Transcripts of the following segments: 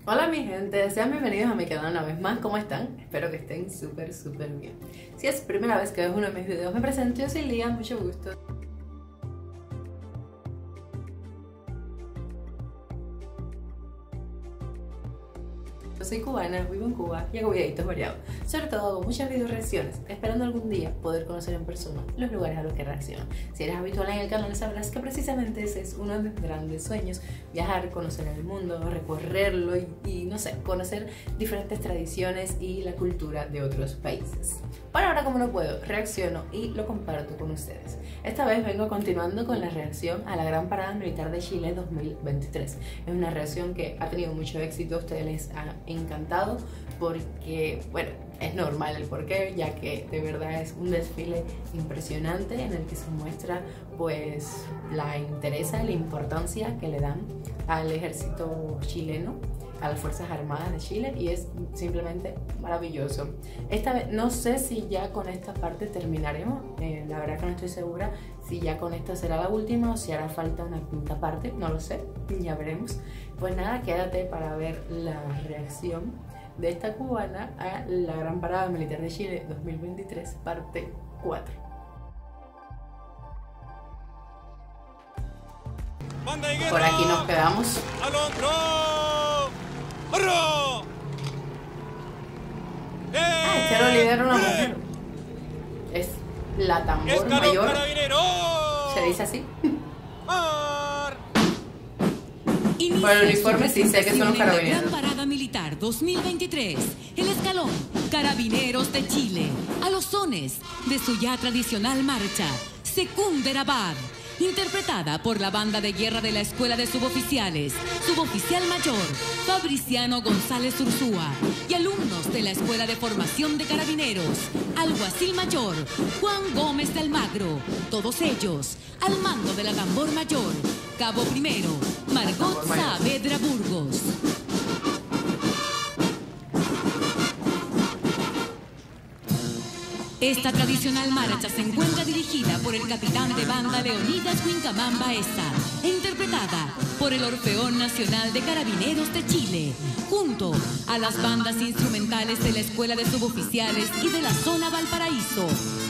Hola mi gente, sean bienvenidos a mi canal una vez más. ¿Cómo están? Espero que estén súper bien. Si es primera vez que ves uno de mis videos, me presento, yo soy Lía, mucho gusto. Yo soy cubana, vivo en Cuba y hago videitos variados. Sobre todo hago muchas video reacciones, esperando algún día poder conocer en persona los lugares a los que reacciono. Si eres habitual en el canal sabrás que precisamente ese es uno de mis grandes sueños: viajar, conocer el mundo, recorrerlo y no sé, conocer diferentes tradiciones y la cultura de otros países. Para ahora, como no puedo, reacciono y lo comparto con ustedes. Esta vez vengo continuando con la reacción a la Gran Parada Militar de Chile 2023. Es una reacción que ha tenido mucho éxito, a ustedes les ha encantado porque, bueno, es normal el porqué, ya que de verdad es un desfile impresionante en el que se muestra pues la interesa y la importancia que le dan al ejército chileno, a las Fuerzas Armadas de Chile, y es simplemente maravilloso. Esta vez no sé si ya con esta parte terminaremos, la verdad que no estoy segura si ya con esta será la última o si hará falta una quinta parte, no lo sé, ya veremos. Pues nada, quédate para ver la reacción de esta cubana a la Gran Parada Militar de Chile 2023, parte 4. Por aquí nos quedamos. Este lo lidera una mujer. Es la tambor mayor. Se dice así. Por el uniforme sí sé que son los carabineros. Gran Parada Militar 2023. El escalón Carabineros de Chile. A los sones de su ya tradicional marcha Secunderabad, interpretada por la banda de guerra de la Escuela de Suboficiales, Suboficial Mayor Fabriciano González Ursúa, y alumnos de la Escuela de Formación de Carabineros, Alguacil Mayor Juan Gómez de Almagro, todos ellos al mando de la tambor mayor Cabo Primero Margot Saavedra Burgos. Esta tradicional marcha se encuentra dirigida por el capitán de banda Leonidas Huincamán Baeza e interpretada por el Orfeón Nacional de Carabineros de Chile, junto a las bandas instrumentales de la Escuela de Suboficiales y de la zona Valparaíso.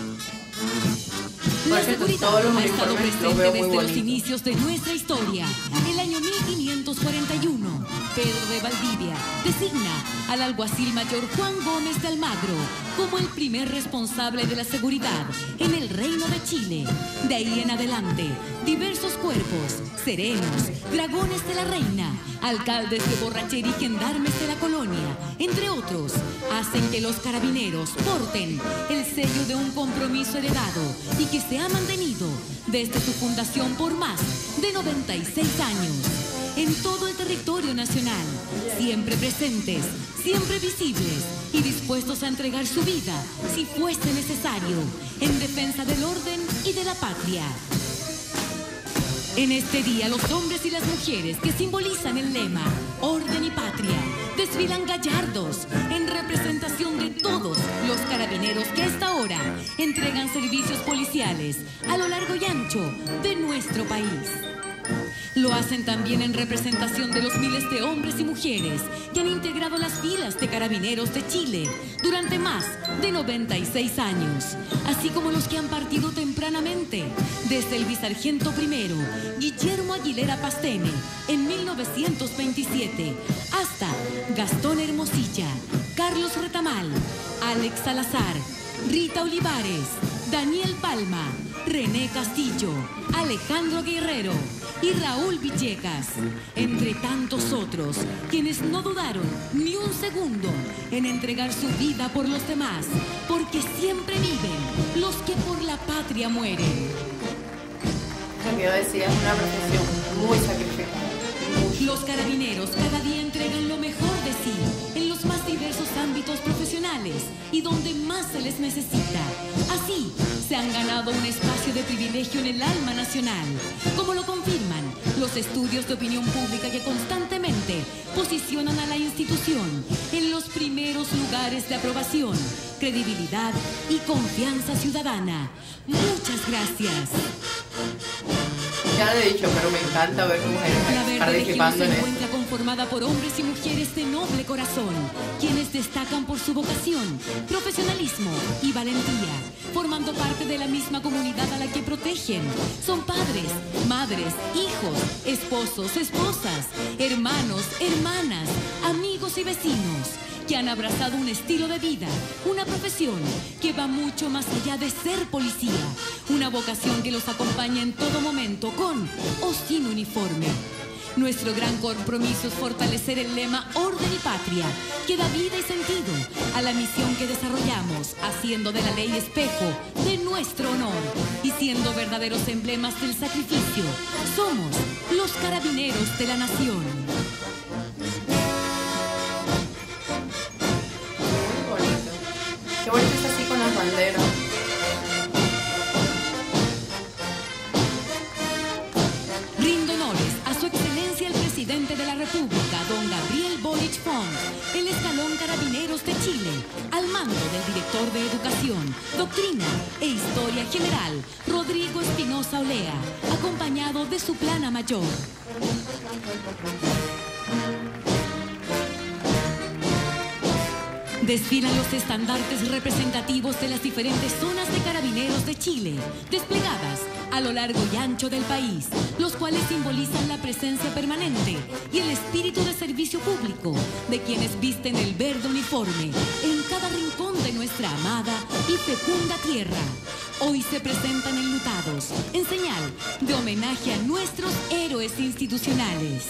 La seguridad ha estado presente desde los inicios de nuestra historia. El año 1541, Pedro de Valdivia designa al alguacil mayor Juan Gómez de Almagro como el primer responsable de la seguridad en el Reino de Chile. De ahí en adelante, diversos cuerpos, serenos, dragones de la reina, alcaldes de borrachera y gendarmes de la colonia, entre otros, hacen que los carabineros porten el sello de un compromiso heredado y que se ha mantenido desde su fundación por más de 96 años. En todo el territorio nacional, siempre presentes, siempre visibles y dispuestos a entregar su vida, si fuese necesario, en defensa del orden y de la patria. En este día, los hombres y las mujeres que simbolizan el lema Orden y Patria desfilan gallardos en representación de todos los carabineros que a esta hora entregan servicios policiales a lo largo y ancho de nuestro país. Lo hacen también en representación de los miles de hombres y mujeres que han integrado las filas de Carabineros de Chile durante más de 96 años, así como los que han partido tempranamente, desde el bisargento primero Guillermo Aguilera Pastene en 1927 hasta Gastón Hermosilla, Carlos Retamal, Alex Salazar, Rita Olivares, Daniel Palma, René Castillo, Alejandro Guerrero y Raúl Villegas, entre tantos otros, quienes no dudaron ni un segundo en entregar su vida por los demás, porque siempre viven los que por la patria mueren. Lo que yo decía, es una profesión muy sacrificada. Los carabineros cada día entregan lo mejor de sí en los más diversos ámbitos profesionales y donde más se les necesita. Así, se han ganado un espacio de privilegio en el alma nacional, como lo confirman los estudios de opinión pública que constantemente posicionan a la institución en los primeros lugares de aprobación, credibilidad y confianza ciudadana. Muchas gracias. Ya lo he dicho, pero me encanta ver mujeres participando en esto. formada por hombres y mujeres de noble corazón, quienes destacan por su vocación, profesionalismo y valentía, formando parte de la misma comunidad a la que protegen. Son padres, madres, hijos, esposos, esposas, hermanos, hermanas, amigos y vecinos, que han abrazado un estilo de vida, una profesión que va mucho más allá de ser policía, una vocación que los acompaña en todo momento, con o sin uniforme. Nuestro gran compromiso es fortalecer el lema Orden y Patria, que da vida y sentido a la misión que desarrollamos, haciendo de la ley espejo de nuestro honor y siendo verdaderos emblemas del sacrificio. Somos los carabineros de la nación. Qué bonito es así con las banderas. Rindo honores a su excelencia el presidente de la República, don Gabriel Boric Font, el escalón Carabineros de Chile, al mando del director de Educación, Doctrina e Historia General, Rodrigo Espinosa Olea, acompañado de su plana mayor. Desfilan los estandartes representativos de las diferentes zonas de Carabineros de Chile, desplegadas a lo largo y ancho del país, los cuales simbolizan la presencia permanente y el espíritu de servicio público de quienes visten el verde uniforme en cada rincón de nuestra amada y fecunda tierra. Hoy se presentan enlutados, en señal de homenaje a nuestros héroes institucionales.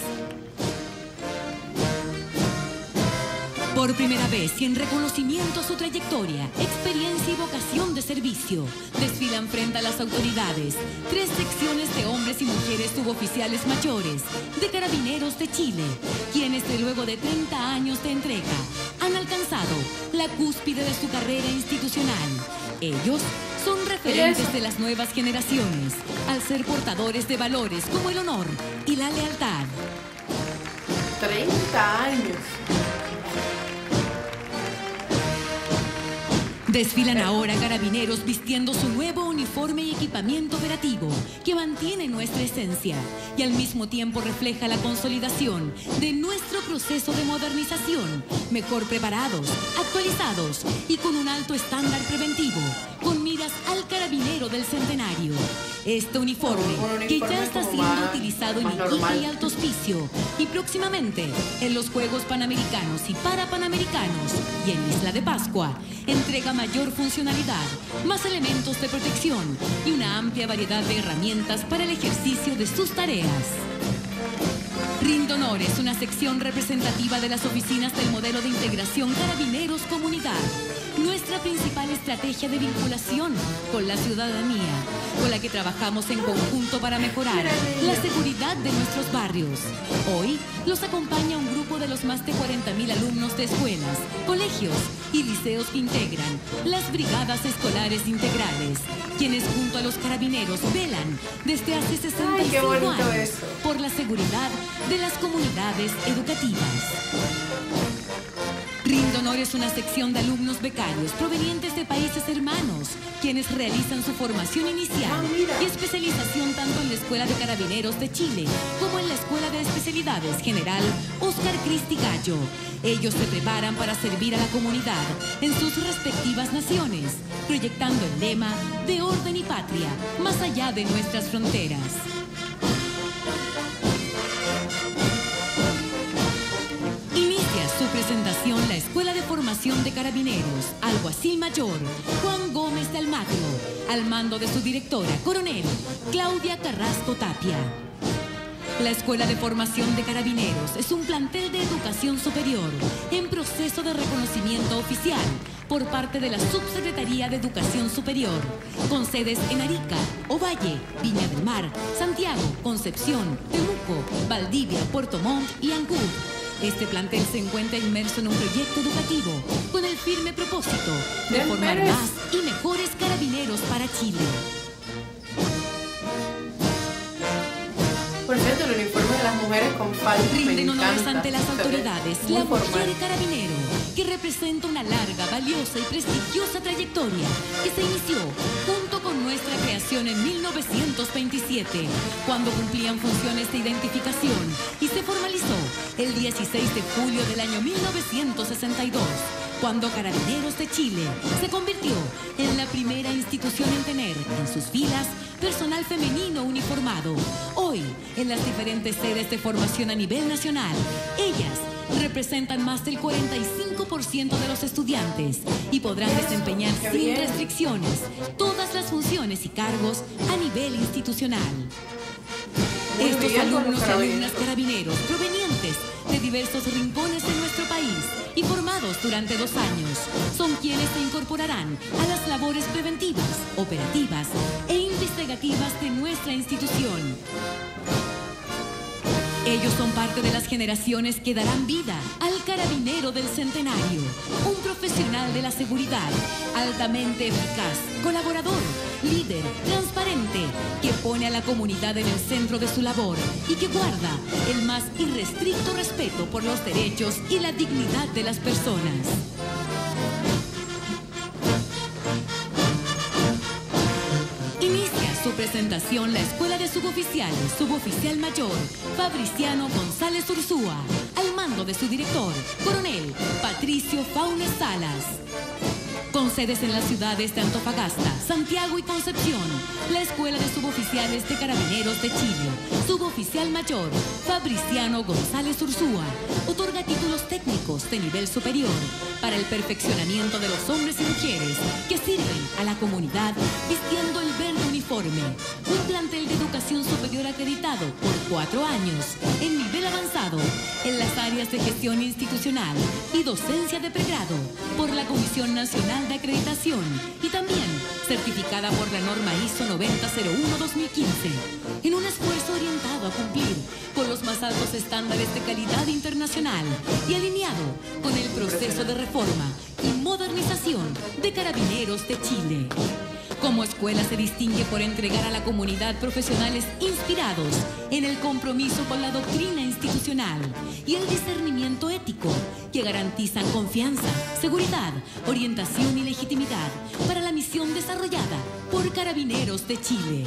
Por primera vez y en reconocimiento a su trayectoria, experiencia y vocación de servicio, desfilan frente a las autoridades 3 secciones de hombres y mujeres suboficiales mayores de Carabineros de Chile, quienes luego de 30 años de entrega han alcanzado la cúspide de su carrera institucional. Ellos son referentes de las nuevas generaciones, al ser portadores de valores como el honor y la lealtad. 30 años. Desfilan ahora carabineros vistiendo su nuevo uniforme y equipamiento operativo que mantiene nuestra esencia y al mismo tiempo refleja la consolidación de nuestro proceso de modernización, mejor preparados, actualizados y con un alto estándar preventivo, con miras al carabinero del centenario. Este uniforme que ya está siendo utilizado en Iquique y Alto Hospicio y próximamente en los Juegos Panamericanos y Parapanamericanos y en Isla de Pascua, entrega mayor funcionalidad, más elementos de protección y una amplia variedad de herramientas para el ejercicio de sus tareas. Rindo honores, una sección representativa de las oficinas del modelo de integración Carabineros Comunidad, nuestra principal estrategia de vinculación con la ciudadanía, con la que trabajamos en conjunto para mejorar la seguridad de nuestros barrios. Hoy los acompaña un grupo de los más de 40.000 alumnos de escuelas, colegios y liceos que integran las brigadas escolares integrales, quienes junto a los carabineros velan desde hace 65 años por la seguridad de las comunidades educativas. Rindo honor es una sección de alumnos becarios provenientes de países hermanos, quienes realizan su formación inicial y especialización tanto en la Escuela de Carabineros de Chile como en la Escuela de Especialidades General Oscar Cristi Gallo. Ellos se preparan para servir a la comunidad en sus respectivas naciones, proyectando el lema de orden y patria más allá de nuestras fronteras. Su presentación, la Escuela de Formación de Carabineros, Alguacil Mayor, Juan Gómez de Almagro, al mando de su directora, coronel Claudia Carrasco Tapia. La Escuela de Formación de Carabineros es un plantel de educación superior en proceso de reconocimiento oficial por parte de la Subsecretaría de Educación Superior, con sedes en Arica, Ovalle, Viña del Mar, Santiago, Concepción, Temuco, Valdivia, Puerto Montt y Ancud. Este plantel se encuentra inmerso en un proyecto educativo con el firme propósito de formar más y mejores carabineros para Chile. Por cierto, el uniforme de las mujeres con falda. Rinden honores ante las autoridades la mujer carabinero, que representa una larga, valiosa y prestigiosa trayectoria que se inició junto con con nuestra creación en 1927, cuando cumplían funciones de identificación, y se formalizó el 16 de julio del año 1962, cuando Carabineros de Chile se convirtió en la primera institución en tener en sus filas personal femenino uniformado. Hoy, en las diferentes sedes de formación a nivel nacional, ellas representan más del 45% de los estudiantes y podrán desempeñar sin restricciones todas las funciones y cargos a nivel institucional. Estos alumnos y alumnas carabineros provenientes de diversos rincones de nuestro país y formados durante 2 años son quienes se incorporarán a las labores preventivas, operativas e investigativas de nuestra institución. Ellos son parte de las generaciones que darán vida al Carabinero del Centenario, un profesional de la seguridad altamente eficaz, colaborador, líder, transparente, que pone a la comunidad en el centro de su labor y que guarda el más irrestricto respeto por los derechos y la dignidad de las personas. Su presentación la Escuela de Suboficiales, Suboficial Mayor Fabriciano González Ursúa, al mando de su director, Coronel Patricio Faunes Salas. Con sedes en las ciudades de Antofagasta, Santiago y Concepción, la Escuela de Suboficiales de Carabineros de Chile, Suboficial Mayor Fabriciano González Ursúa, otorga títulos técnicos de nivel superior para el perfeccionamiento de los hombres y mujeres que sirven a la comunidad vistiendo el verde uniforme. Un plantel de educación superior acreditado por 4 años en nivel avanzado en las áreas de gestión institucional y docencia de pregrado por la Comisión Nacional de Acreditación y también certificada por la norma ISO 9001-2015 en un esfuerzo orientado a cumplir con los más altos estándares de calidad internacional y alineado con el proceso de reforma y modernización de Carabineros de Chile. Como escuela se distingue por entregar a la comunidad profesionales inspirados en el compromiso con la doctrina institucional y el discernimiento ético que garantizan confianza, seguridad, orientación y legitimidad para la misión desarrollada por Carabineros de Chile.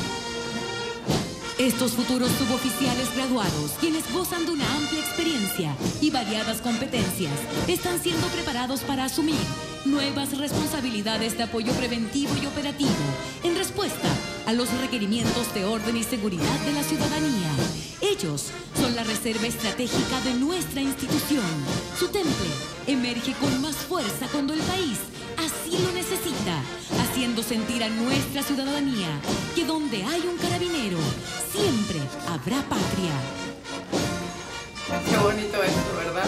Estos futuros suboficiales graduados, quienes gozan de una amplia experiencia y variadas competencias, están siendo preparados para asumir nuevas responsabilidades de apoyo preventivo y operativo en respuesta a los requerimientos de orden y seguridad de la ciudadanía. Ellos son la reserva estratégica de nuestra institución. Su temple emerge con más fuerza cuando el país así lo necesita, haciendo sentir a nuestra ciudadanía que donde hay un carabinero, siempre habrá patria. Qué bonito esto, ¿verdad?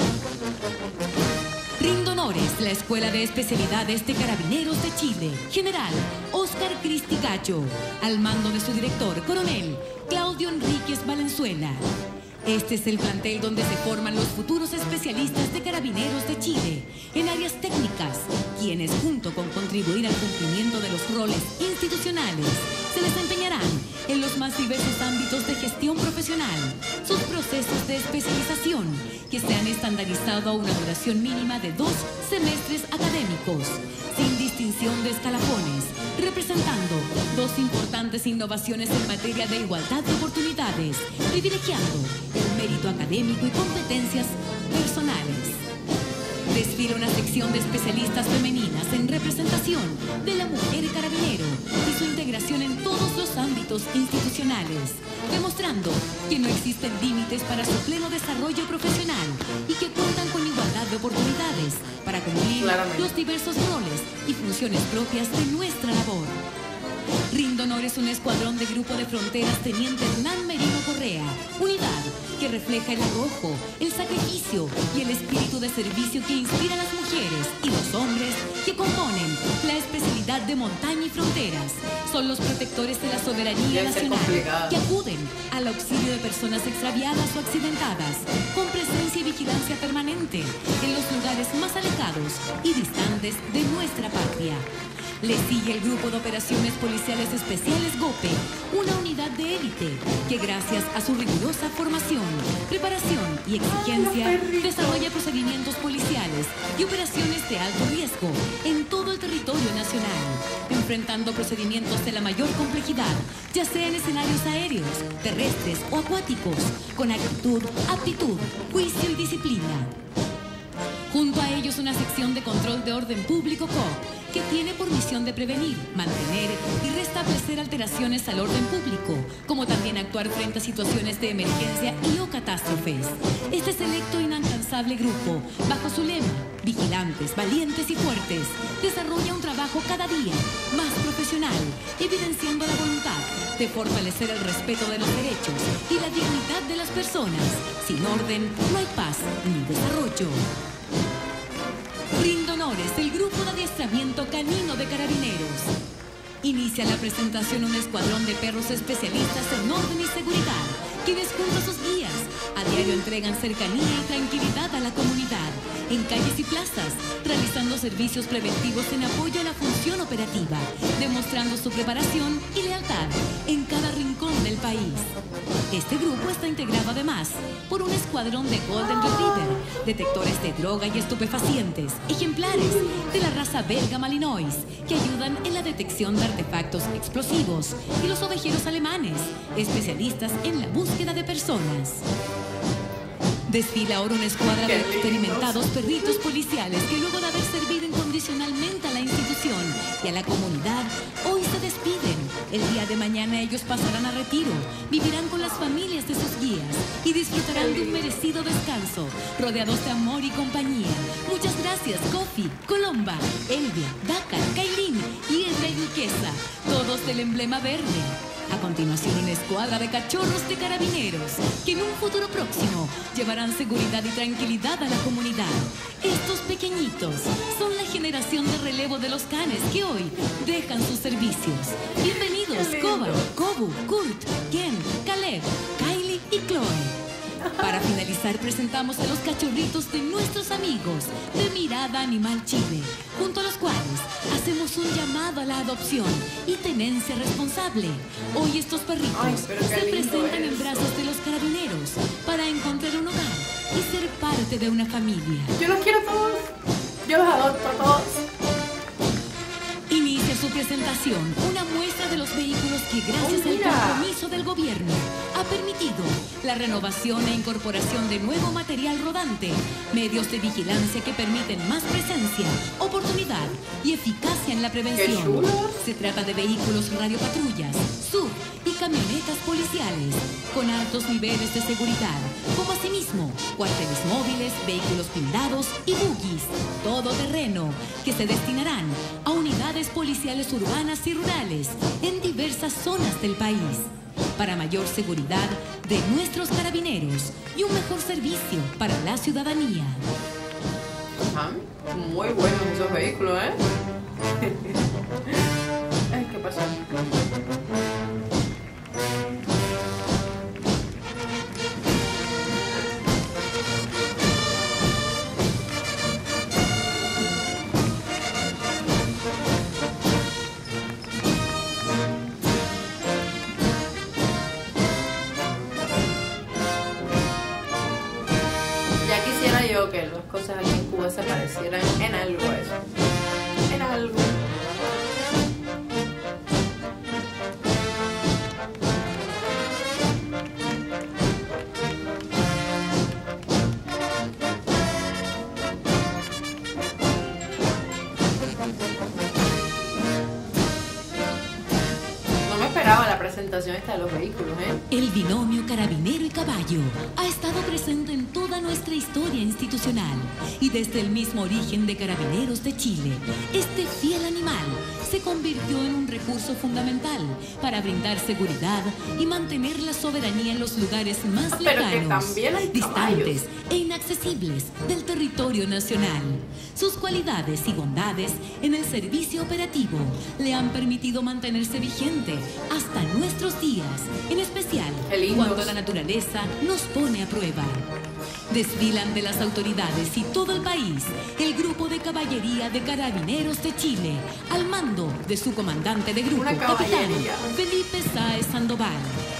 Rinde honores la Escuela de Especialidades de Carabineros de Chile, General Óscar Cristi Cacho, al mando de su director, Coronel Claudio Enríquez Valenzuela. Este es el plantel donde se forman los futuros especialistas de Carabineros de Chile en áreas técnicas, quienes junto con contribuir al cumplimiento de los roles institucionales se desempeñarán en los más diversos ámbitos de gestión profesional. Sus procesos de especialización que se han estandarizado a una duración mínima de 2 semestres académicos, sin distinción de escalafones, representando 2 importantes innovaciones en materia de igualdad de oportunidades, privilegiando el mérito académico y competencias personales. Desfila una sección de especialistas femeninas en representación de la mujer carabinero y su integración en todos los ámbitos institucionales, demostrando que no existen límites para su pleno desarrollo profesional y que cuentan con igualdad de oportunidades para cumplir los diversos roles y funciones propias de nuestra labor. Rinde honores un escuadrón de Grupo de Fronteras Teniente Hernán Merino Correa, unidad que refleja el arrojo, el sacrificio y el espíritu de servicio que inspira a las mujeres y los hombres que componen la especialidad de montaña y fronteras. Son los protectores de la soberanía nacional que acuden al auxilio de personas extraviadas o accidentadas, con presencia y vigilancia permanente en los lugares más alejados y distantes de nuestra patria. Le sigue el Grupo de Operaciones Policiales Especiales GOPE, una unidad de élite que gracias a su rigurosa formación, preparación y exigencia desarrolla procedimientos policiales y operaciones de alto riesgo en todo el territorio nacional, enfrentando procedimientos de la mayor complejidad, ya sea en escenarios aéreos, terrestres o acuáticos, con actitud, aptitud, juicio y disciplina. Junto a ellos una sección de control de orden público COP, que tiene por misión de prevenir, mantener y restablecer alteraciones al orden público, como también actuar frente a situaciones de emergencia y o catástrofes. Este selecto e inalcanzable grupo, bajo su lema, vigilantes, valientes y fuertes, desarrolla un trabajo cada día más profesional, evidenciando la voluntad de fortalecer el respeto de los derechos y la dignidad de las personas. Sin orden no hay paz ni desarrollo. Rindo honores el Grupo de Adiestramiento Canino de Carabineros. Inicia la presentación un escuadrón de perros especialistas en orden y seguridad, quienes junto a sus guías a diario entregan cercanía y tranquilidad a la comunidad, en calles y plazas, realizando servicios preventivos en apoyo a la función operativa, demostrando su preparación y lealtad en cada rincón del país. Este grupo está integrado además por un escuadrón de Golden Retriever, detectores de droga y estupefacientes, ejemplares de la raza belga Malinois, que ayudan en la detección de artefactos explosivos, y los ovejeros alemanes, especialistas en la búsqueda de personas. Desfila ahora una escuadra de experimentados perritos policiales que luego de haber servido incondicionalmente a la institución y a la comunidad, hoy se despiden. El día de mañana ellos pasarán a retiro, vivirán con las familias de sus guías y disfrutarán de un merecido descanso, rodeados de amor y compañía. Muchas gracias, Kofi, Colomba, Elvia, Dakar, Kailin y Enriqueza, todos del emblema verde. A continuación, una escuadra de cachorros de carabineros que en un futuro próximo llevarán seguridad y tranquilidad a la comunidad. Estos pequeñitos son la generación de relevo de los canes que hoy dejan sus servicios. Bienvenidos, Koba, Kobu, Kurt, Ken, Caleb, Kylie y Chloe. Para finalizar, presentamos a los cachorritos de nuestros amigos de Mirada Animal Chile, junto a los cuales hacemos un llamado a la adopción y tenencia responsable. Hoy estos perritos se presentan en brazos de los carabineros para encontrar un hogar y ser parte de una familia. Yo los quiero a todos, yo los adopto a todos. Inicia su presentación una muestra de los vehículos que gracias al compromiso del gobierno ha permitido la renovación e incorporación de nuevo material rodante, medios de vigilancia que permiten más presencia, oportunidad y eficacia en la prevención. Se trata de vehículos radiopatrullas, sub y camionetas policiales con altos niveles de seguridad, como asimismo cuarteles móviles, vehículos blindados y buggies todoterreno que se destinarán a unidades policiales urbanas y rurales en diversas zonas del país, para mayor seguridad de nuestros carabineros y un mejor servicio para la ciudadanía. Muy buenos esos vehículos, ¿eh? Ay, ¿qué pasó? Que las cosas aquí en Cuba se parecieran en algo a eso. En algo. No me esperaba la presentación esta de los vehículos, ¿eh? El binomio carabinero y caballo ha estado presente en toda nuestra historia institucional y desde el mismo origen de Carabineros de Chile, este fiel animal se convirtió en un recurso fundamental para brindar seguridad y mantener la soberanía en los lugares más lejanos, distantes e inaccesibles del territorio nacional. Sus cualidades y bondades en el servicio operativo le han permitido mantenerse vigente hasta nuestros días, en especial cuando la naturaleza nos pone a prueba. Desfilan de las autoridades y todo el país el grupo de caballería de Carabineros de Chile, al mando de su comandante de grupo, capitán Felipe Sáez Sandoval.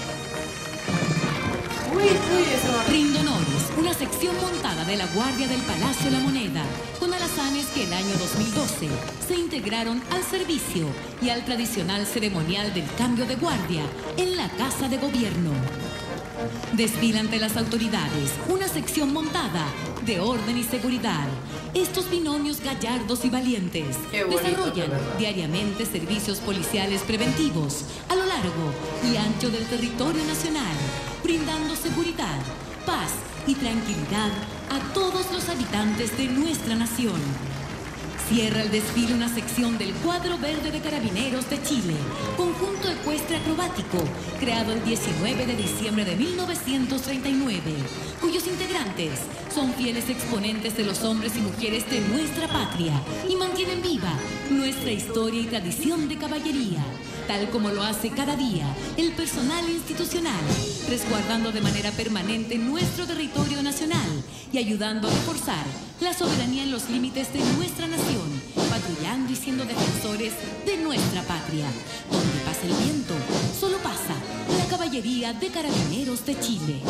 Rinde honores, una sección montada de la Guardia del Palacio La Moneda, con alazanes que el año 2012 se integraron al servicio y al tradicional ceremonial del cambio de guardia en la Casa de Gobierno. Desfila ante las autoridades una sección montada de orden y seguridad. Estos binomios gallardos y valientes desarrollan diariamente servicios policiales preventivos a lo largo y ancho del territorio nacional, brindando seguridad, paz y tranquilidad a todos los habitantes de nuestra nación. Cierra el desfile una sección del Cuadro Verde de Carabineros de Chile, conjunto ecuestre acrobático, creado el 19 de diciembre de 1939, cuyos integrantes son fieles exponentes de los hombres y mujeres de nuestra patria y mantienen viva nuestra historia y tradición de caballería, tal como lo hace cada día el personal institucional, resguardando de manera permanente nuestro territorio nacional y ayudando a reforzar la soberanía en los límites de nuestra nación, patrullando y siendo defensores de nuestra patria. Donde pasa el viento, solo pasa la caballería de Carabineros de Chile.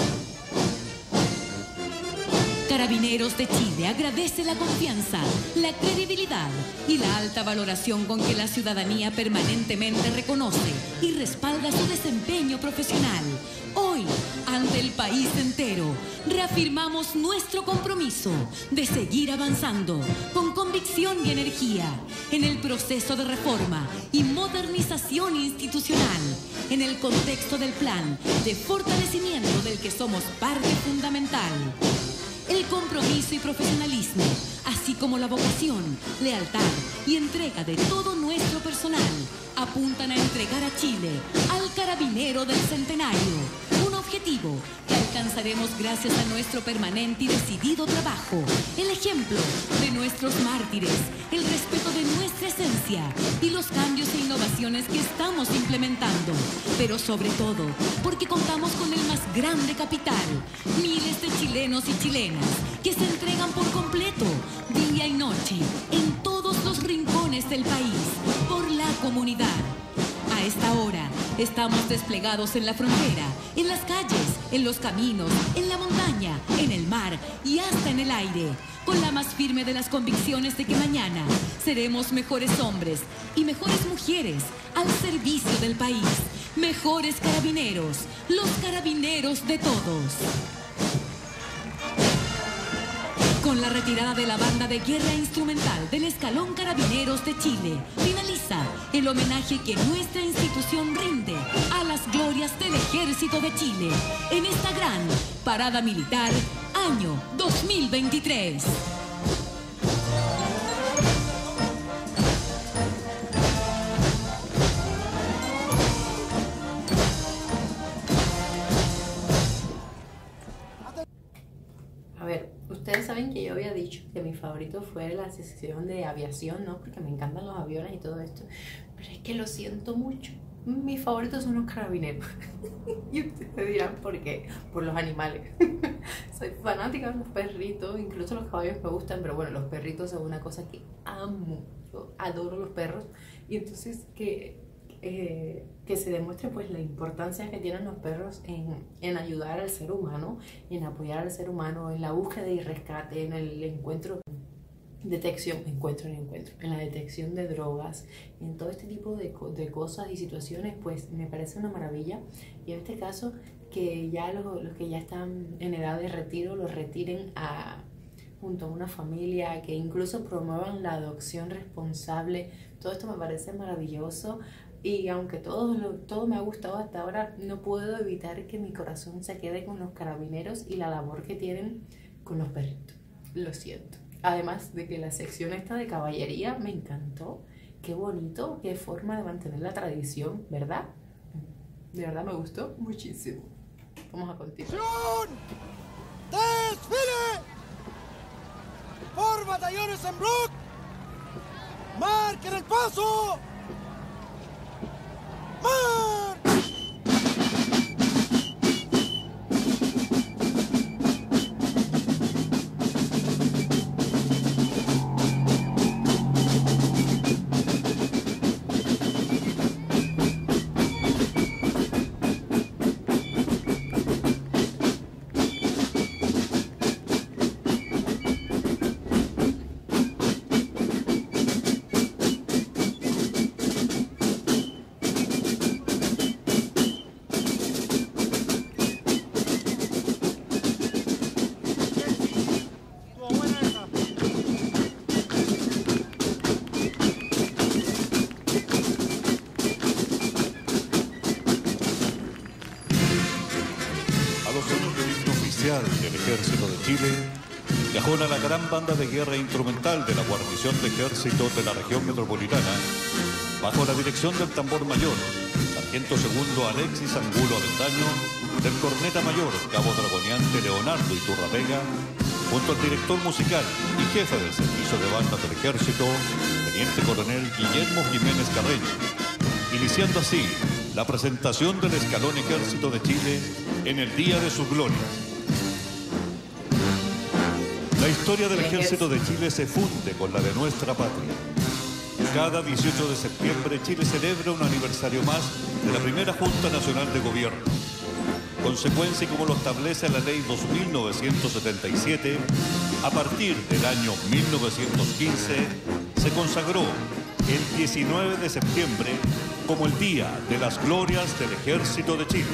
Carabineros de Chile agradece la confianza, la credibilidad y la alta valoración con que la ciudadanía permanentemente reconoce y respalda su desempeño profesional. Hoy, ante el país entero, reafirmamos nuestro compromiso de seguir avanzando con convicción y energía en el proceso de reforma y modernización institucional, en el contexto del plan de fortalecimiento del que somos parte fundamental. El compromiso y profesionalismo, así como la vocación, lealtad y entrega de todo nuestro personal, apuntan a entregar a Chile al Carabinero del Centenario, un objetivo que alcanzaremos gracias a nuestro permanente y decidido trabajo, el ejemplo de nuestros mártires, el respeto de nuestra esencia y los cambios e innovaciones que estamos implementando, pero sobre todo porque contamos con el más grande capital, miles de chilenos y chilenas que se entregan por completo, día y noche, en todos los rincones del país, por la comunidad. A esta hora estamos desplegados en la frontera, en las calles, en los caminos, en la montaña, en el mar y hasta en el aire, con la más firme de las convicciones de que mañana seremos mejores hombres y mejores mujeres al servicio del país, mejores carabineros, los carabineros de todos. Con la retirada de la banda de guerra instrumental del Escalón Carabineros de Chile, finaliza el homenaje que nuestra institución rinde a las glorias del Ejército de Chile en esta gran parada militar año 2023. Ustedes saben que yo había dicho que mi favorito fue la sección de aviación, ¿no? Porque me encantan los aviones y todo esto. Pero es que lo siento mucho. Mis favoritos son los carabineros. Y ustedes dirán, ¿por qué? Por los animales. Soy fanática de los perritos, incluso los caballos me gustan, pero bueno, los perritos son una cosa que amo. Yo adoro los perros. Y entonces que se demuestre pues la importancia que tienen los perros en ayudar al ser humano, en apoyar al ser humano, en la búsqueda y rescate, en el encuentro, en la detección de drogas, en todo este tipo de cosas y situaciones, pues me parece una maravilla. Y en este caso, que ya los que ya están en edad de retiro, los retiren junto a una familia, que incluso promuevan la adopción responsable. Todo esto me parece maravilloso. Y aunque todo me ha gustado hasta ahora, no puedo evitar que mi corazón se quede con los carabineros y la labor que tienen con los perritos. Lo siento. Además de que la sección esta de caballería me encantó. Qué bonito, qué forma de mantener la tradición, ¿verdad? De verdad me gustó muchísimo. Vamos a continuar. ¡Desfile! ¡Por batallones en bloque! ¡Marquen el paso! Ejército de Chile, viajó a la gran banda de guerra instrumental de la guarnición de ejército de la región metropolitana, bajo la dirección del tambor mayor, sargento segundo Alexis Angulo Avendaño, del corneta mayor, cabo dragoneante Leonardo Iturra Vega, junto al director musical y jefe del servicio de banda del ejército, teniente coronel Guillermo Jiménez Carreño, iniciando así la presentación del Escalón Ejército de Chile en el día de sus glorias. La historia del Ejército de Chile se funde con la de nuestra patria. Cada 18 de septiembre Chile celebra un aniversario más de la primera Junta Nacional de Gobierno. Consecuencia y como lo establece la Ley 2977, a partir del año 1915 se consagró el 19 de septiembre como el Día de las Glorias del Ejército de Chile.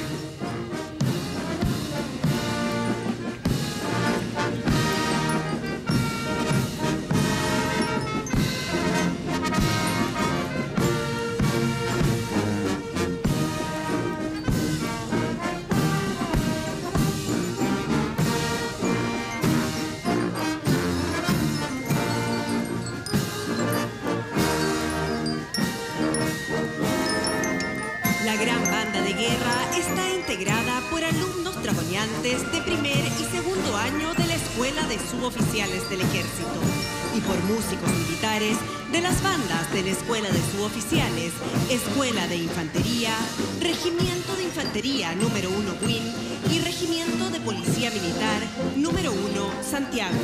La gran banda de guerra está integrada por alumnos dragoneantes de primer y segundo año de la Escuela de Suboficiales del Ejército y por músicos militares de las bandas de la Escuela de Suboficiales, Escuela de Infantería, Regimiento de Infantería número 1 WIN y Regimiento de Policía Militar número 1 Santiago.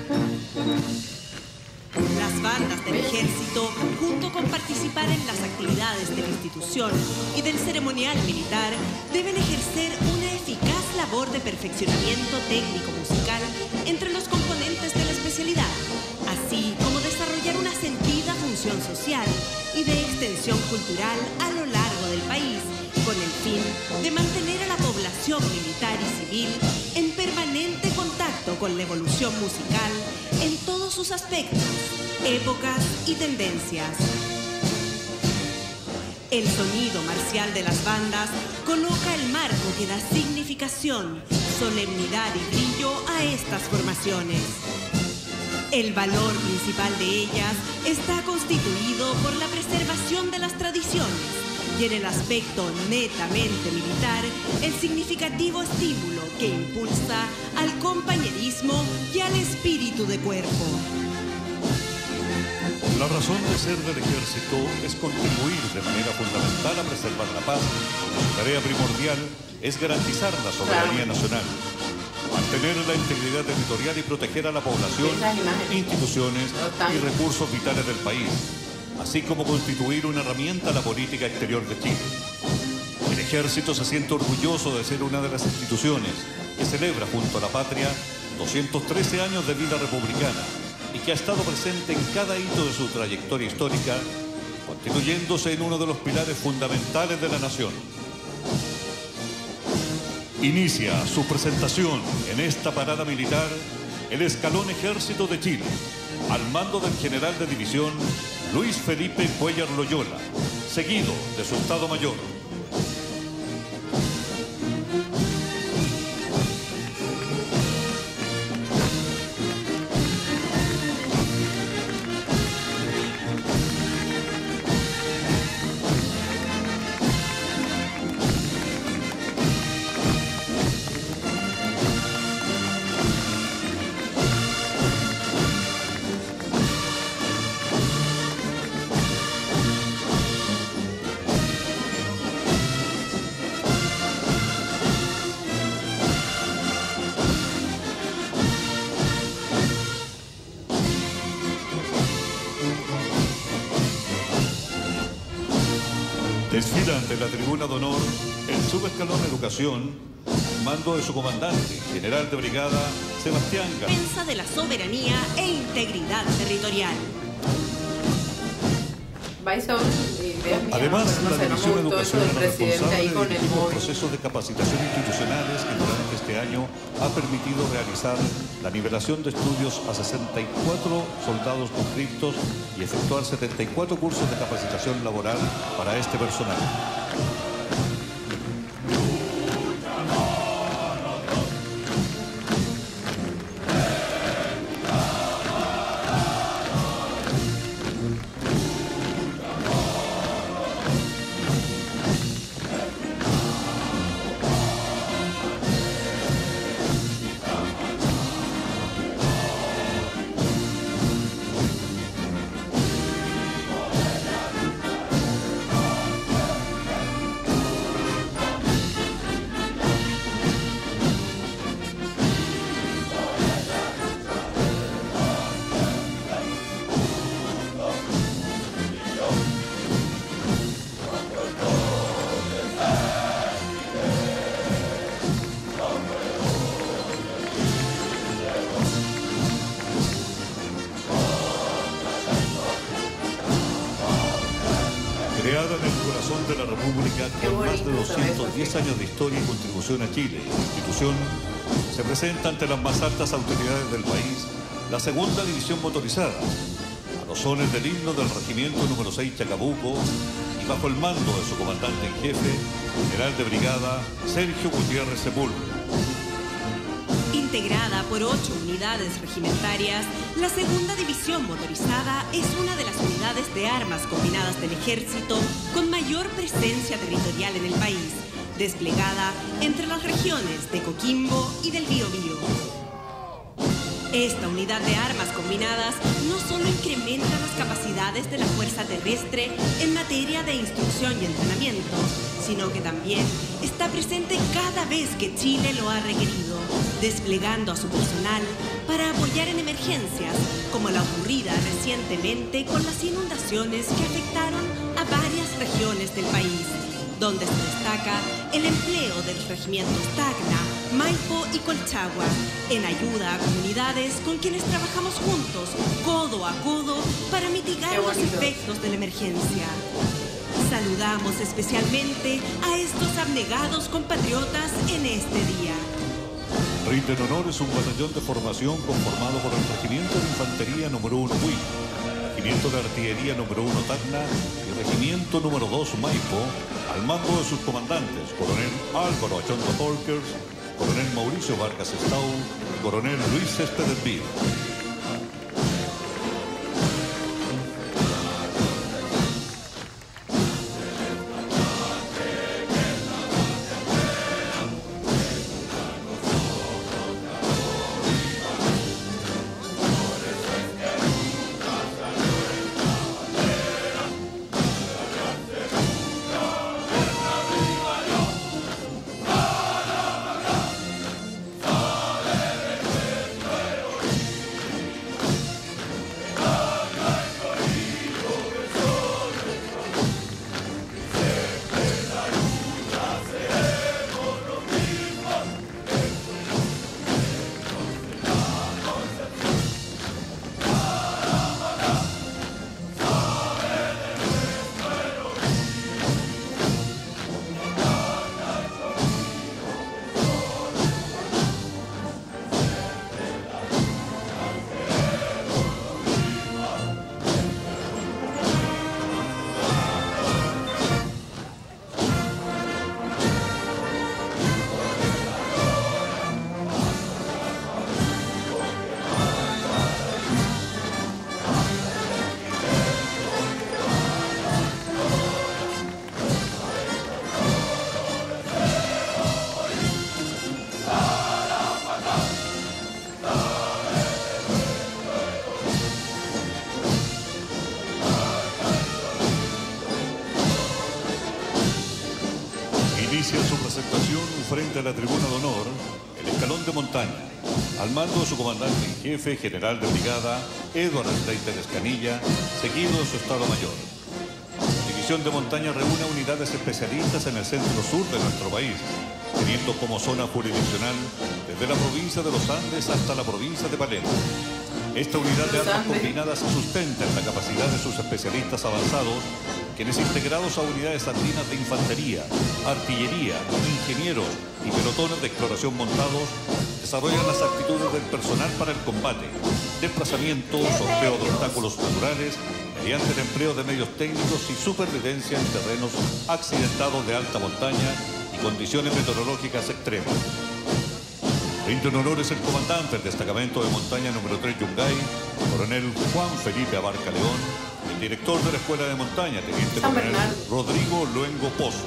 Las bandas del Ejército, junto con participar en las actividades de la institución y del ceremonial militar, deben ejercer una eficaz labor de perfeccionamiento técnico-musical entre los componentes de la especialidad, así como desarrollar una sentida función social y de extensión cultural a lo largo del país, con el fin de mantener a la población militar y civil en permanente contacto con la evolución musical en todos sus aspectos, épocas y tendencias. El sonido marcial de las bandas coloca el marco que da significación, solemnidad y brillo a estas formaciones. El valor principal de ellas está constituido por la preservación de las tradiciones y en el aspecto netamente militar, el significativo estímulo que impulsa al compañerismo y al espíritu de cuerpo. La razón de ser del Ejército es contribuir de manera fundamental a preservar la paz. Su tarea primordial es garantizar la soberanía nacional, mantener la integridad territorial y proteger a la población, instituciones y recursos vitales del país, así como constituir una herramienta a la política exterior de Chile. El Ejército se siente orgulloso de ser una de las instituciones que celebra junto a la patria 213 años de vida republicana y que ha estado presente en cada hito de su trayectoria histórica, constituyéndose en uno de los pilares fundamentales de la nación. Inicia su presentación en esta parada militar el Escalón Ejército de Chile, al mando del general de división Luis Felipe Cuellar Loyola, seguido de su Estado Mayor. Desfila ante la tribuna de honor el subescalón de educación, mando de su comandante, general de brigada Sebastián García. Defensa de la soberanía e integridad territorial. Bison, ideas mías, Además, pero no la sé, no me División de gustó eso Educación del es la presidente ahí responsable con de el dirigir los móvil. procesos de capacitación institucionales que durante este año ha permitido realizar la nivelación de estudios a 64 soldados conscriptos y efectuar 74 cursos de capacitación laboral para este personal. Creada en el corazón de la República, con más de 210 años de historia y contribución a Chile, la institución se presenta ante las más altas autoridades del país, la segunda división motorizada, a los sones del himno del regimiento número 6 Chacabuco y bajo el mando de su comandante en jefe, general de brigada Sergio Gutiérrez Sepúlveda. Integrada por 8 unidades regimentarias, la segunda división motorizada es una de las unidades de armas combinadas del ejército con mayor presencia territorial en el país, desplegada entre las regiones de Coquimbo y del Biobío. Esta unidad de armas combinadas no solo incrementa las capacidades de la fuerza terrestre en materia de instrucción y entrenamiento, sino que también está presente cada vez que Chile lo ha requerido, desplegando a su personal para apoyar en emergencias, como la ocurrida recientemente con las inundaciones que afectaron a varias regiones del país, donde se destaca el empleo de los regimientos Tacna, Maipo y Colchagua, en ayuda a comunidades con quienes trabajamos juntos, codo a codo, para mitigar los efectos de la emergencia. Saludamos especialmente a estos abnegados compatriotas en este día. Rinden honores un batallón de formación conformado por el Regimiento de Infantería número 1 Huil, Regimiento de Artillería número 1 Tacna y Regimiento número 2 Maipo, al mando de sus comandantes, Coronel Álvaro Achondo Folkers, Coronel Mauricio Vargas Estau y Coronel Luis Céspedes Vido. Inicia su presentación frente a la tribuna de honor, el escalón de montaña, al mando de su comandante en jefe, general de brigada, Eduardo Reiter Escanilla, seguido de su Estado Mayor. División de montaña reúne a unidades especialistas en el centro sur de nuestro país, teniendo como zona jurisdiccional desde la provincia de los Andes hasta la provincia de Palermo. Esta unidad de armas combinadas se sustenta en la capacidad de sus especialistas avanzados, quienes integrados a unidades andinas de infantería, artillería, ingenieros y pelotones de exploración montados, desarrollan las actitudes del personal para el combate, desplazamiento, sorteo de obstáculos naturales, mediante el empleo de medios técnicos y supervivencia en terrenos accidentados de alta montaña y condiciones meteorológicas extremas. Rinden honores el comandante del destacamento de montaña número 3 Yungay, coronel Juan Felipe Abarca León, el director de la Escuela de Montaña, teniente coronel Rodrigo Luengo Pozo.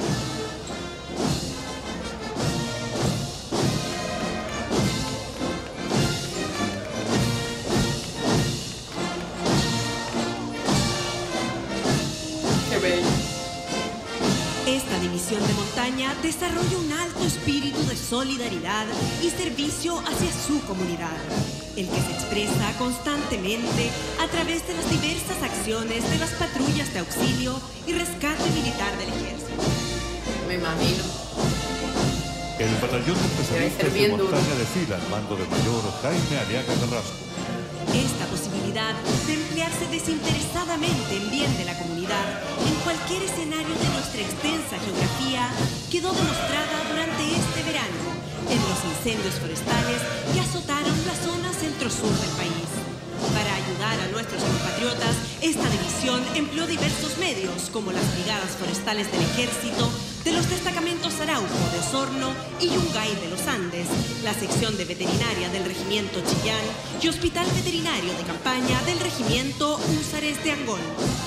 Esta división de montaña desarrolla un alto espíritu de solidaridad y servicio hacia su comunidad, el que se expresa constantemente a través de las diversas acciones de las patrullas de auxilio y rescate militar del ejército. Me imagino. El batallón de especialistas de montaña desfila al mando del mayor Jaime Aliaga Carrasco. Esta posibilidad de emplearse desinteresadamente en bien de la comunidad en cualquier escenario de nuestra extensa geografía quedó demostrada durante este verano en los incendios forestales que azotaron la zona centro-sur del país. Para ayudar a nuestros compatriotas, esta división empleó diversos medios como las brigadas forestales del Ejército, de los destacamentos Arauco de Osorno y Yungay de los Andes, la sección de veterinaria del Regimiento Chillán y Hospital Veterinario de Campaña del Regimiento Húsares de Angol.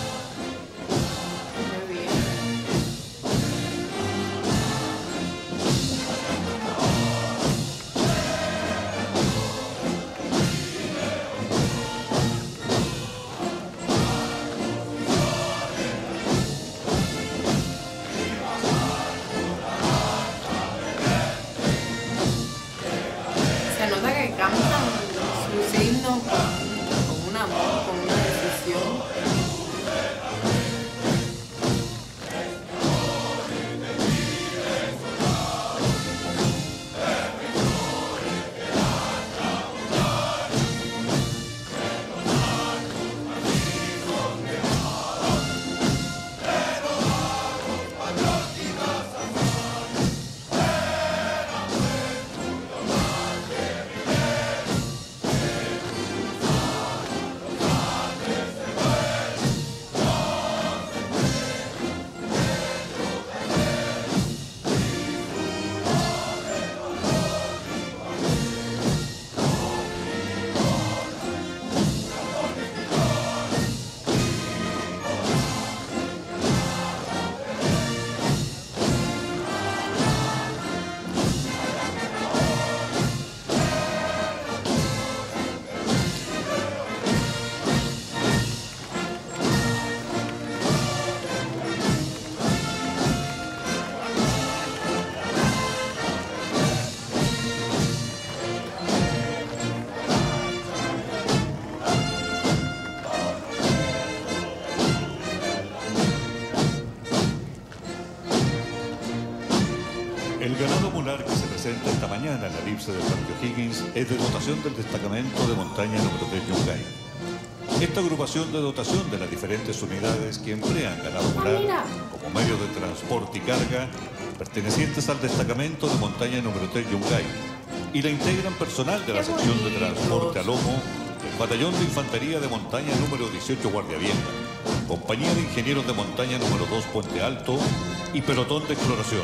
El ganado mular que se presenta esta mañana en la elipse del Parque O'Higgins es de dotación del destacamento de montaña número 3 Yungay. Esta agrupación de dotación de las diferentes unidades que emplean ganado mular como medio de transporte y carga pertenecientes al destacamento de montaña número 3 Yungay y la integran personal de la sección de transporte a lomo del batallón de infantería de montaña número 18 Guardia Vieja, compañía de ingenieros de montaña número 2 Puente Alto y pelotón de exploración.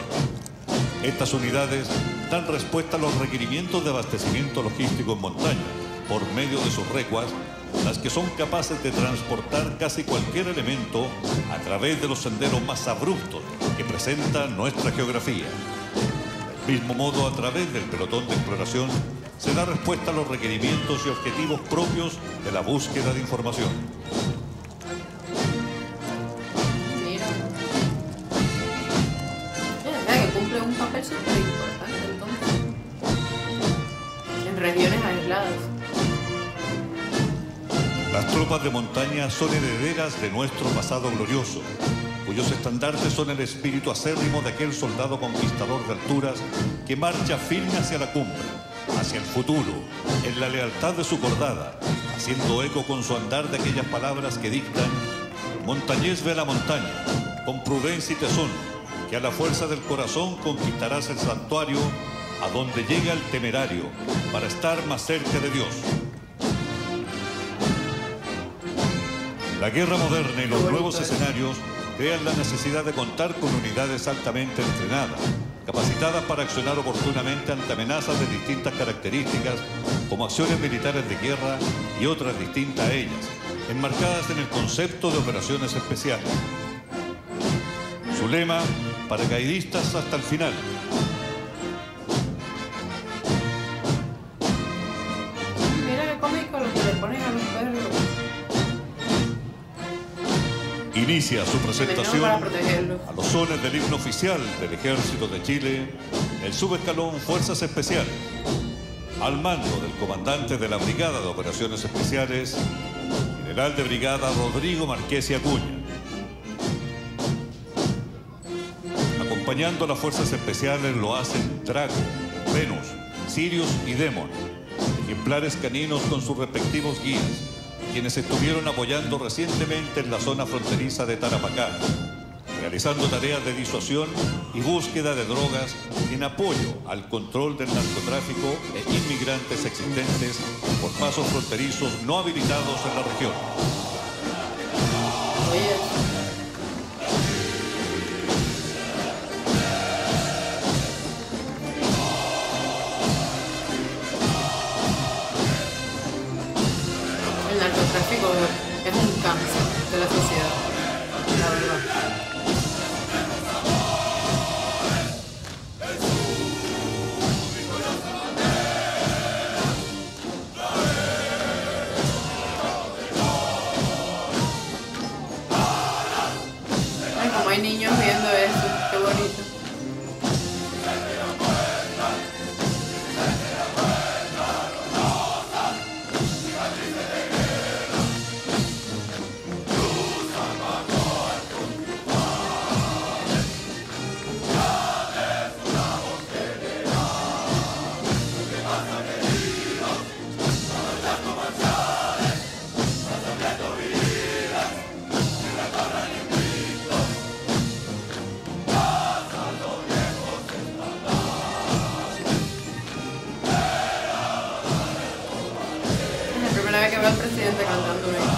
Estas unidades dan respuesta a los requerimientos de abastecimiento logístico en montaña por medio de sus recuas, las que son capaces de transportar casi cualquier elemento a través de los senderos más abruptos que presenta nuestra geografía. Del mismo modo, a través del pelotón de exploración se da respuesta a los requerimientos y objetivos propios de la búsqueda de información. Cumple un papel súper importante entonces en regiones aisladas. Las tropas de montaña son herederas de nuestro pasado glorioso, cuyos estandartes son el espíritu acérrimo de aquel soldado conquistador de alturas que marcha firme hacia la cumbre, hacia el futuro, en la lealtad de su cordada, haciendo eco con su andar de aquellas palabras que dictan: montañés ve la montaña, con prudencia y tesón, que a la fuerza del corazón conquistarás el santuario a donde llega el temerario para estar más cerca de Dios. La guerra moderna y los nuevos escenarios crean la necesidad de contar con unidades altamente entrenadas, capacitadas para accionar oportunamente ante amenazas de distintas características, como acciones militares de guerra y otras distintas a ellas, enmarcadas en el concepto de operaciones especiales. Su lema: paracaidistas hasta el final. Mira qué cómico lo que le ponen a los perros. Inicia su presentación para protegerlos. a los sones del himno oficial del Ejército de Chile, el subescalón Fuerzas Especiales, al mando del comandante de la Brigada de Operaciones Especiales, general de brigada Rodrigo Marqués y Acuña. Acompañando a las fuerzas especiales lo hacen Drago, Venus, Sirius y Demon, ejemplares caninos con sus respectivos guías, quienes estuvieron apoyando recientemente en la zona fronteriza de Tarapacá, realizando tareas de disuasión y búsqueda de drogas en apoyo al control del narcotráfico e inmigrantes existentes por pasos fronterizos no habilitados en la región. El narcotráfico es un cáncer de la sociedad, la verdad. Ay, como hay niños viendo eso, qué bonito. Es la primera vez que veo al presidente cantando bien.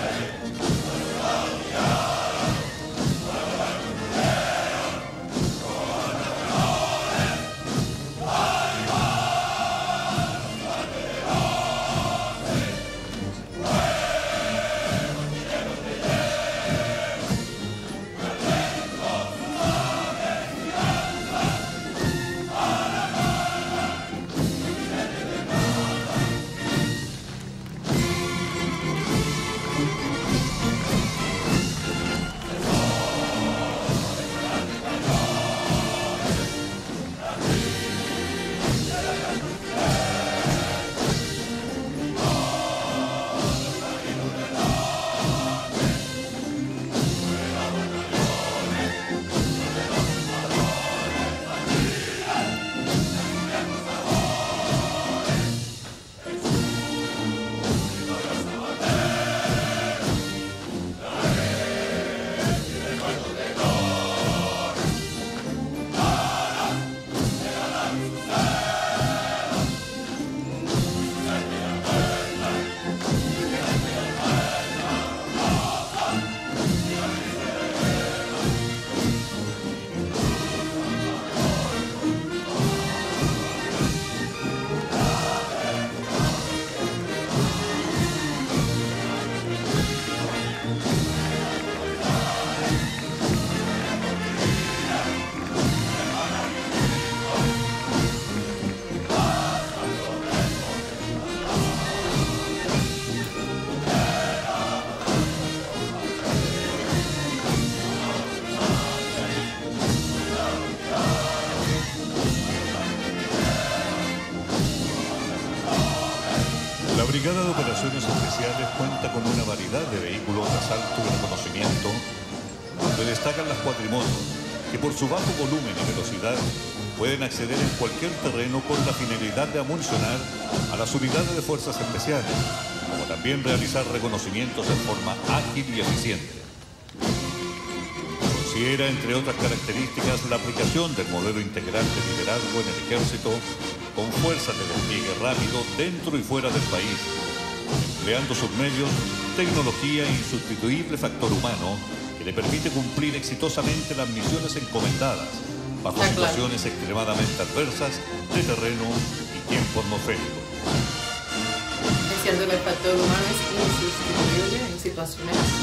La Brigada de Operaciones Especiales cuenta con una variedad de vehículos de asalto y reconocimiento, donde destacan las cuatrimotos, que por su bajo volumen y velocidad pueden acceder en cualquier terreno con la finalidad de amunicionar a las unidades de fuerzas especiales, como también realizar reconocimientos de forma ágil y eficiente. Considera, entre otras características, la aplicación del modelo integral de liderazgo en el ejército con fuerzas de despliegue rápido dentro y fuera del país, empleando sus medios, tecnología e insustituible factor humano que le permite cumplir exitosamente las misiones encomendadas bajo situaciones extremadamente adversas de terreno y tiempo atmosférico. Es cierto que el factor humano es insustituible en situaciones así.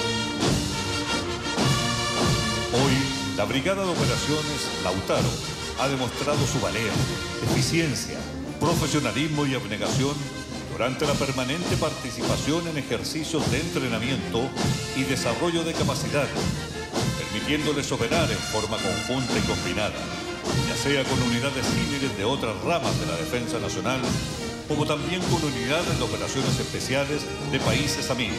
Hoy, la Brigada de Operaciones Lautaro ha demostrado su valía, eficiencia, profesionalismo y abnegación durante la permanente participación en ejercicios de entrenamiento y desarrollo de capacidades, permitiéndoles operar en forma conjunta y combinada, ya sea con unidades civiles de otras ramas de la Defensa Nacional, como también con unidades de operaciones especiales de países amigos.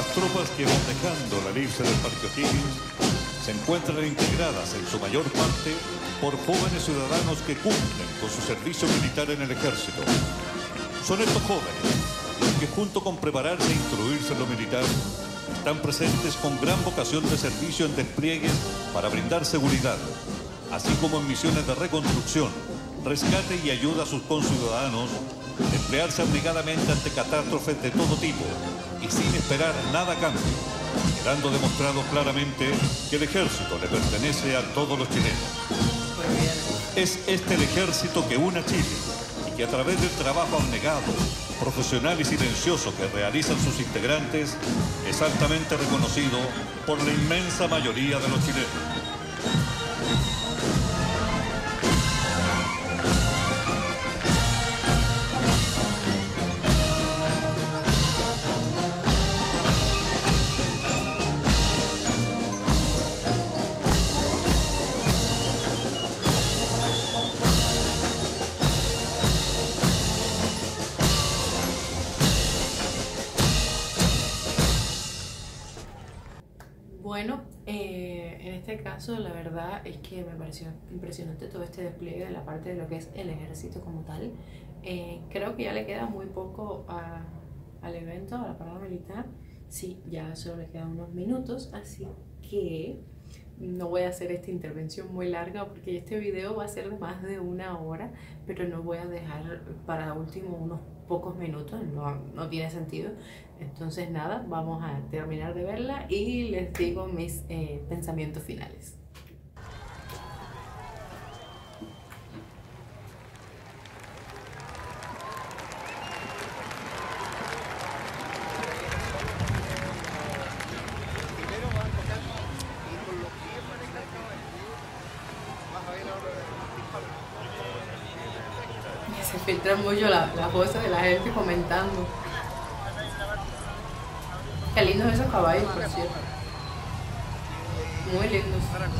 Las tropas que van dejando la elipse del Parque O'Higgins se encuentran integradas en su mayor parte por jóvenes ciudadanos que cumplen con su servicio militar en el ejército. Son estos jóvenes los que, junto con prepararse e instruirse en lo militar, están presentes con gran vocación de servicio en despliegues para brindar seguridad, así como en misiones de reconstrucción, rescate y ayuda a sus conciudadanos, emplearse abrigadamente ante catástrofes de todo tipo y sin esperar nada a cambio, quedando demostrado claramente que el ejército le pertenece a todos los chilenos. Es este el ejército que une a Chile y que a través del trabajo abnegado, profesional y silencioso que realizan sus integrantes es altamente reconocido por la inmensa mayoría de los chilenos. Bueno, en este caso la verdad es que me pareció impresionante todo este despliegue de la parte de lo que es el ejército como tal. Creo que ya le queda muy poco al evento, a la parada militar. Sí, ya solo le quedan unos minutos, así que no voy a hacer esta intervención muy larga porque este video va a ser de más de 1 hora, pero no voy a dejar para último unos pocos minutos, no tiene sentido. Entonces nada, vamos a terminar de verla y les digo mis pensamientos finales. Se filtran mucho las voces de la gente comentando. Qué lindos esos caballos, por cierto. Muy lindos.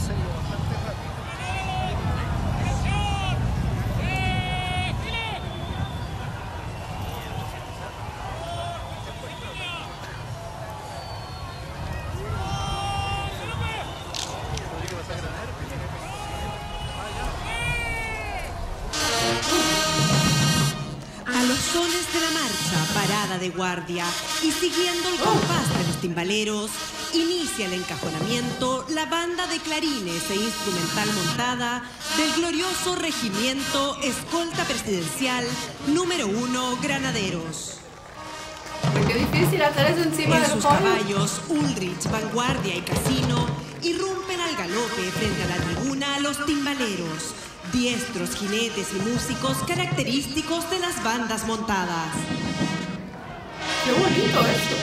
Sones de la marcha, parada de guardia y siguiendo el compás de los timbaleros, inicia el encajonamiento la banda de clarines e instrumental montada del glorioso regimiento Escolta Presidencial número 1 Granaderos. Qué difícil hacer eso encima en del sus pollo. Caballos, Ulrich, Vanguardia y Casino irrumpen al galope frente a la tribuna los timbaleros, diestros jinetes y músicos característicos de las bandas montadas. ¡Qué bonito esto!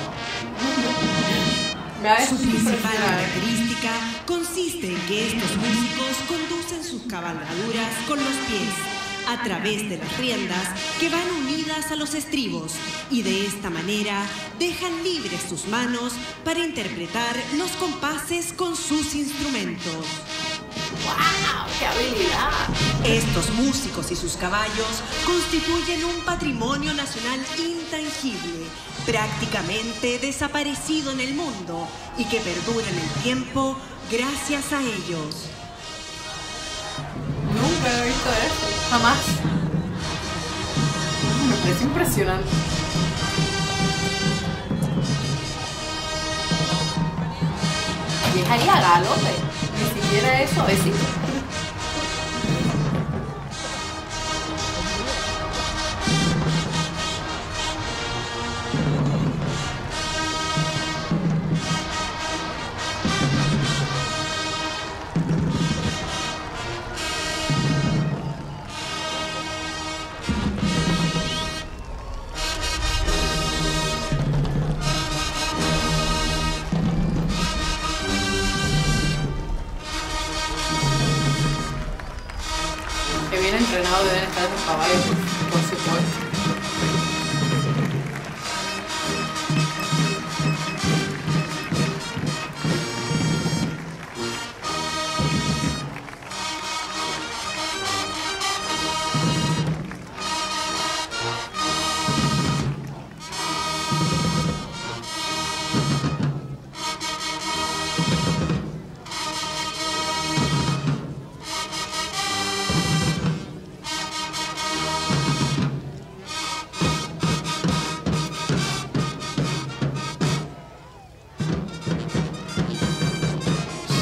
Su principal característica consiste en que estos músicos conducen sus cabalgaduras con los pies a través de las riendas que van unidas a los estribos y de esta manera dejan libres sus manos para interpretar los compases con sus instrumentos. ¡Wow! ¡Qué habilidad! Estos músicos y sus caballos constituyen un patrimonio nacional intangible, prácticamente desaparecido en el mundo y que perdura en el tiempo gracias a ellos. Nunca he visto esto, jamás. Me parece impresionante. Y es ahí a galope, ni siquiera eso, besito. Que bien entrenados deben estar esos caballos, por supuesto.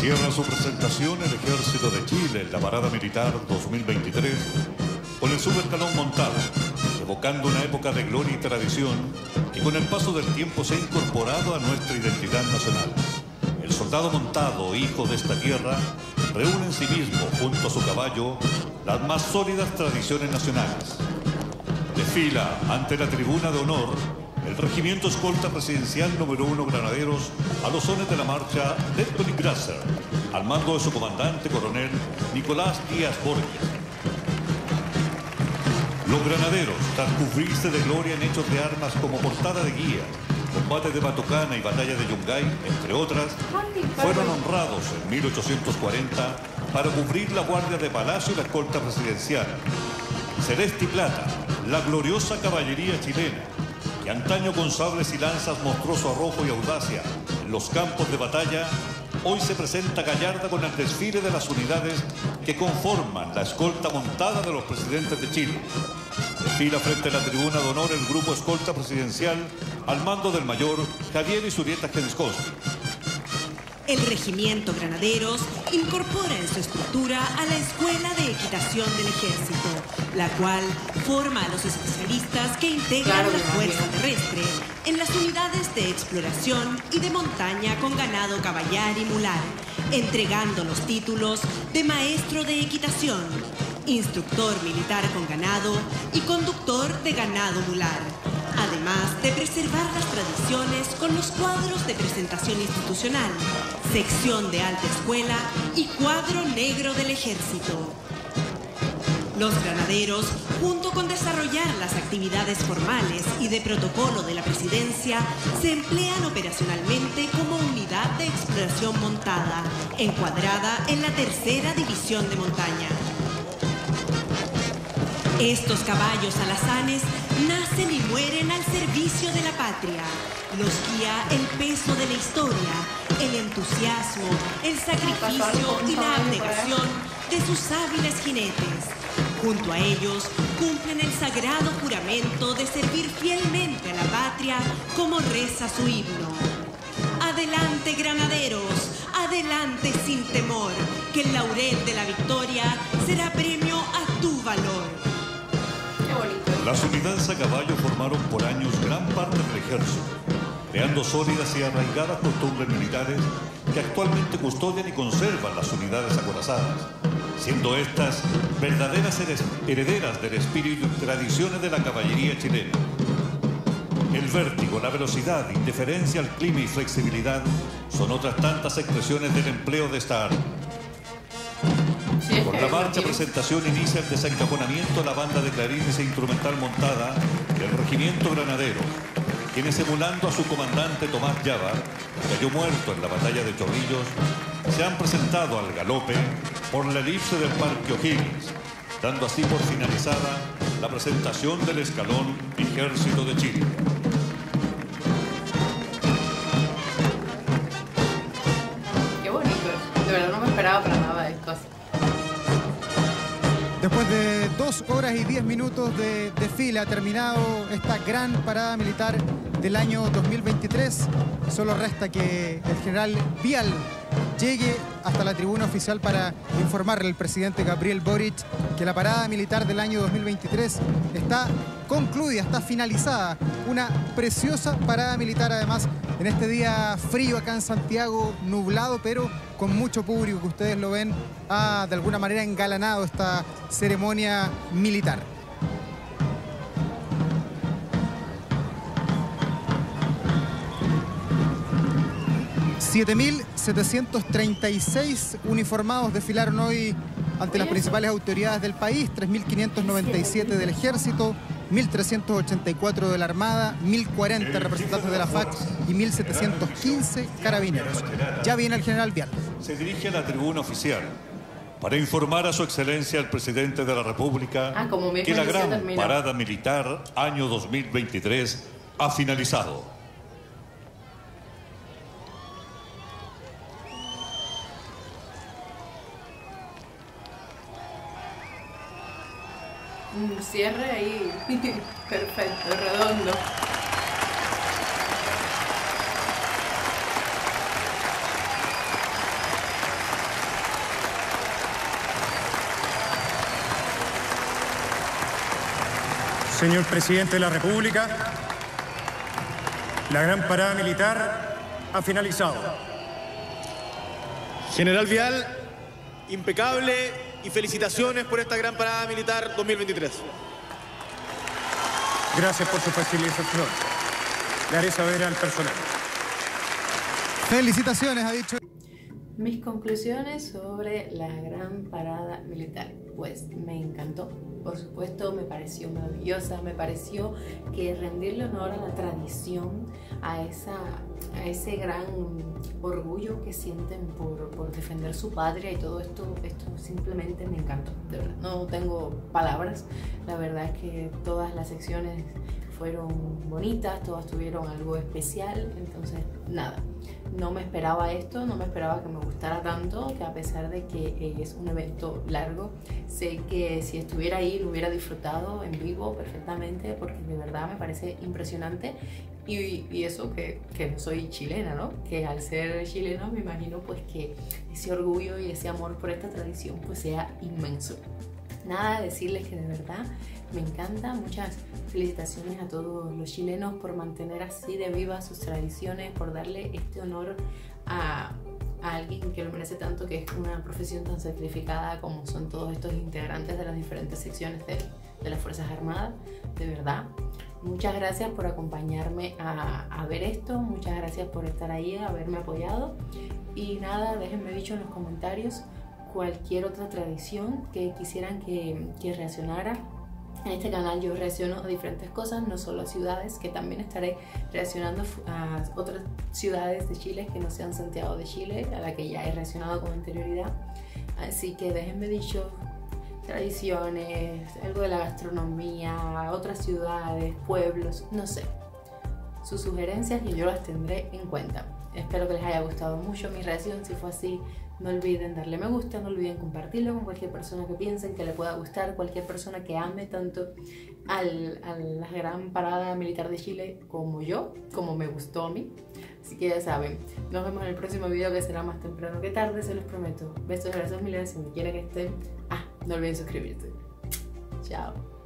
Cierra su presentación el Ejército de Chile en la Parada Militar 2023 con el subescalón montado, evocando una época de gloria y tradición que con el paso del tiempo se ha incorporado a nuestra identidad nacional. El soldado montado, hijo de esta tierra, reúne en sí mismo, junto a su caballo, las más sólidas tradiciones nacionales. Desfila ante la tribuna de honor el Regimiento Escolta Presidencial número 1 Granaderos a los sones de la marcha Letton y Grasser, al mando de su comandante coronel Nicolás Díaz Borges. Los granaderos, tras cubrirse de gloria en hechos de armas como portada de guía, combate de Batucana y batalla de Yungay, entre otras, fueron honrados en 1840 para cubrir la guardia de Palacio y la escolta presidencial. Celeste y plata, la gloriosa caballería chilena, que antaño con sables y lanzas mostró su arrojo y audacia en los campos de batalla, hoy se presenta gallarda con el desfile de las unidades que conforman la escolta montada de los presidentes de Chile. Desfila frente a la tribuna de honor el grupo escolta presidencial al mando del mayor Javier Isurieta Genskowski. El Regimiento Granaderos incorpora en su estructura a la Escuela de Equitación del Ejército, la cual forma a los especialistas que integran la fuerza terrestre en las unidades de exploración y de montaña con ganado caballar y mular, entregando los títulos de Maestro de Equitación, Instructor Militar con Ganado y Conductor de Ganado Mular, además de preservar las tradiciones con los cuadros de presentación institucional, sección de alta escuela y cuadro negro del Ejército. Los granaderos, junto con desarrollar las actividades formales y de protocolo de la presidencia, se emplean operacionalmente como unidad de exploración montada, encuadrada en la 3ª División de Montaña. Estos caballos alazanes nacen y mueren al servicio de la patria. Los guía el peso de la historia, el entusiasmo, el sacrificio y la abnegación de sus hábiles jinetes. Junto a ellos cumplen el sagrado juramento de servir fielmente a la patria como reza su himno. Adelante, granaderos, adelante sin temor, que el laurel de la victoria será premio a tu valor. Las unidades a caballo formaron por años gran parte del ejército, creando sólidas y arraigadas costumbres militares que actualmente custodian y conservan las unidades acorazadas, siendo estas verdaderas herederas del espíritu y tradiciones de la caballería chilena. El vértigo, la velocidad, indiferencia al clima y flexibilidad son otras tantas expresiones del empleo de esta arma. Con la marcha presentación inicia el desencajonamiento de la banda de clarines e instrumental montada del Regimiento Granadero, quienes, emulando a su comandante Tomás Llávar, que cayó muerto en la batalla de Chorrillos, se han presentado al galope por la elipse del Parque O'Higgins, dando así por finalizada la presentación del escalón Ejército de Chile. Qué bonito, de verdad no me esperaba para nada de esto. Después de 2 horas y 10 minutos de desfile ha terminado esta gran parada militar del año 2023. Solo resta que el general Vial llegue hasta la tribuna oficial para informarle al presidente Gabriel Boric que la parada militar del año 2023 está concluida, está finalizada. Una preciosa parada militar, además, en este día frío acá en Santiago, nublado, pero con mucho público que ustedes lo ven, ha de alguna manera engalanado esta ceremonia militar. $7.736 uniformados desfilaron hoy ante las principales autoridades del país, 3.597 del Ejército, 1.384 de la Armada, 1.040 representantes de la FAC y 1.715 carabineros. Ya viene el general Vial. Se dirige a la tribuna oficial para informar a su excelencia el presidente de la República que la gran parada militar año 2023 ha finalizado. Un cierre ahí perfecto, redondo. Señor Presidente de la República, la gran parada militar ha finalizado. General Vial, impecable y felicitaciones por esta gran parada militar 2023. Gracias por su felicitación. Le haré saber al personal. Felicitaciones, ha dicho. Mis conclusiones sobre la gran parada militar. Pues me encantó, por supuesto me pareció maravillosa, me pareció que rendirle honor a la tradición, a ese gran orgullo que sienten por defender su patria y todo esto simplemente me encantó, de verdad. No tengo palabras, la verdad es que todas las secciones fueron bonitas, todas tuvieron algo especial, entonces nada. No me esperaba esto, no me esperaba que me gustara tanto, que a pesar de que es un evento largo, sé que si estuviera ahí lo hubiera disfrutado en vivo perfectamente, porque de verdad me parece impresionante. Y eso que no soy chilena, ¿no? Que al ser chilena me imagino pues que ese orgullo y ese amor por esta tradición pues sea inmenso. Nada, decirles que de verdad me encanta. Muchas felicitaciones a todos los chilenos por mantener así de vivas sus tradiciones, por darle este honor a alguien que lo merece tanto, que es una profesión tan sacrificada como son todos estos integrantes de las diferentes secciones de las Fuerzas Armadas. De verdad, muchas gracias por acompañarme a ver esto, muchas gracias por estar ahí, haberme apoyado. Y nada, déjenme dicho en los comentarios cualquier otra tradición que quisieran que reaccionara. En este canal yo reacciono a diferentes cosas, no solo a ciudades, que también estaré reaccionando a otras ciudades de Chile que no sean Santiago de Chile, a la que ya he reaccionado con anterioridad. Así que déjenme dicho tradiciones, algo de la gastronomía, otras ciudades, pueblos, no sé. Sus sugerencias y yo las tendré en cuenta. Espero que les haya gustado mucho mi reacción. Si fue así, no olviden darle me gusta, no olviden compartirlo con cualquier persona que piensen que le pueda gustar, cualquier persona que ame tanto a la gran parada militar de Chile como yo, como me gustó a mí. Así que ya saben, nos vemos en el próximo video, que será más temprano que tarde, se los prometo. Besos, abrazos, miles, si me quieren que estén. No olviden suscribirse. Chao.